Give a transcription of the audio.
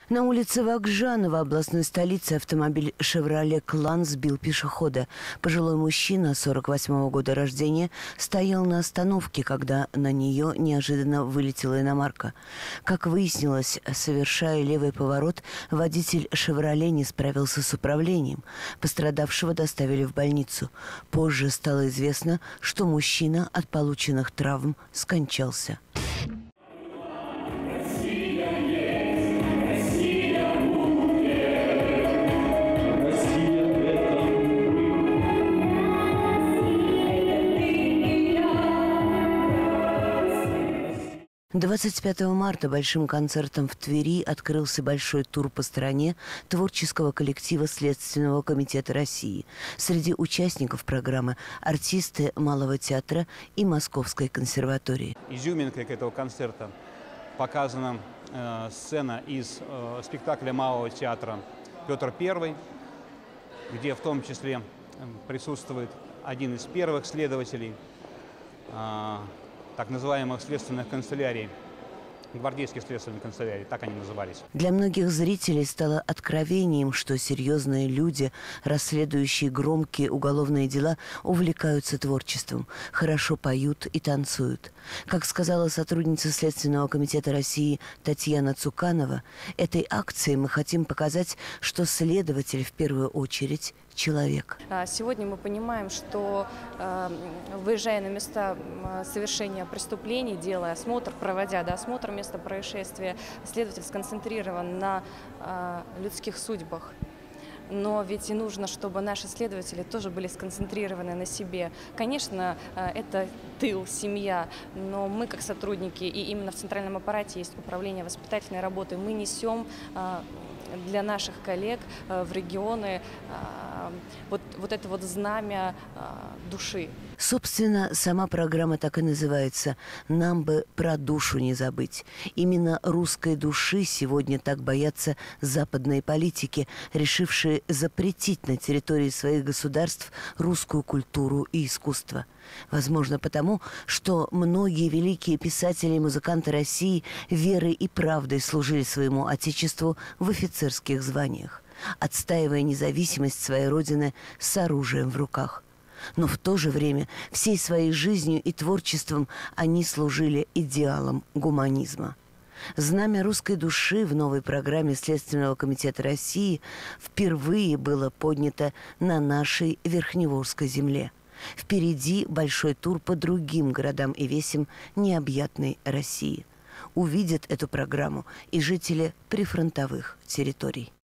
На улице Вагжанова, областной столицы, автомобиль «Шевроле Клан» сбил пешехода. Пожилой мужчина 48-го года рождения стоял на остановке, когда на нее неожиданно вылетела иномарка. Как выяснилось, совершая левый поворот, водитель «Шевроле» не справился с управлением. Пострадавшего доставили в больницу. Позже стало известно, что мужчина от полученных травм скончался. 25 марта большим концертом в Твери открылся большой тур по стране творческого коллектива Следственного комитета России. Среди участников программы артисты Малого театра и Московской консерватории. Изюминкой этого концерта показана сцена из спектакля Малого театра «Петр I», где в том числе присутствует один из первых следователей так называемых следственных канцелярий, гвардейских следственных канцелярий, так они назывались. Для многих зрителей стало откровением, что серьезные люди, расследующие громкие уголовные дела, увлекаются творчеством, хорошо поют и танцуют. Как сказала сотрудница Следственного комитета России Татьяна Цуканова, этой акцией мы хотим показать, что следователь в первую очередь человек. Сегодня мы понимаем, что, выезжая на места совершения преступлений, делая осмотр, проводя осмотр места происшествия, следователь сконцентрирован на людских судьбах. Но ведь и нужно, чтобы наши следователи тоже были сконцентрированы на себе. Конечно, это тыл, семья, но мы, как сотрудники, и именно в центральном аппарате есть управление воспитательной работой, мы несем для наших коллег в регионы вот это вот знамя души. Собственно, сама программа так и называется «Нам бы про душу не забыть». Именно русской души сегодня так боятся западные политики, решившие запретить на территории своих государств русскую культуру и искусство. Возможно, потому, что многие великие писатели и музыканты России верой и правдой служили своему Отечеству в офицерских званиях, отстаивая независимость своей родины с оружием в руках. Но в то же время всей своей жизнью и творчеством они служили идеалам гуманизма. Знамя русской души в новой программе Следственного комитета России впервые было поднято на нашей Верхневолжской земле. Впереди большой тур по другим городам и весям необъятной России. Увидят эту программу и жители прифронтовых территорий.